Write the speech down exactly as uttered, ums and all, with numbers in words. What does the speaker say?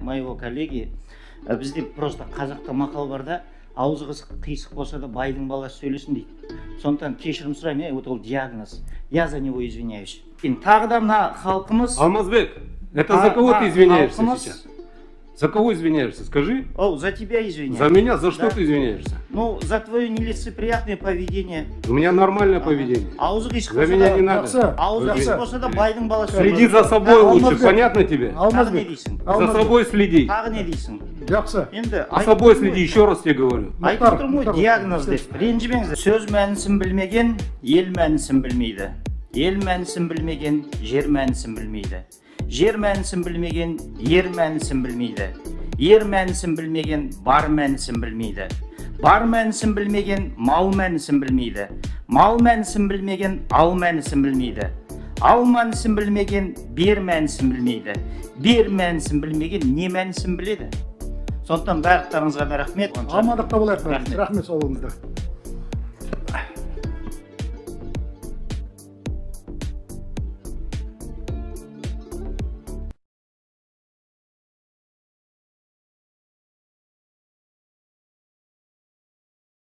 моего коллеги, бізде просто қазақта мақал бар да, аузы қисық болса да байдың баласы сөйлесін дейді. Сондықтан кешірім сұраймын, вот ол диагноз. Я за него извиняюсь. Тағы да мына халқымыз... Алмазбек, это за кого ты извиняешься сейчас? За кого извиняешься? Скажи. О, за тебя извиняюсь. За меня? За что ты извиняешься? Ну, за твое нелицеприятное поведение. У меня нормальное поведение. За меня не надо. Следи за собой лучше, понятно тебе? За собой следи. За собой следи, еще раз тебе говорю. Айтып тұрмын ғой, диагноз деп. Ренжімеңіз. Сөз мәнісін білмеген, ел мәнісін білмейді. Ел мәнісін білмеген, жер мәнісін білмейді. Жер мәнісін білмеген, ер мәнісін білмейді. Ер мәнісін білмеген, бар мәнісін білмейді. Бар мәнісін білмеген, мал мәнісін білмейді. Мал мәнісін білмеген, ал мәнісін білмейді. Ал мәнісін білмеген, бер мәнісін білмейді. Бер мәнісін білмеген, не мәнісін біледі? Сондықтан барлықтарыңызға да рахмет. Амандықта болайық. Рахмет сол болыңыздар.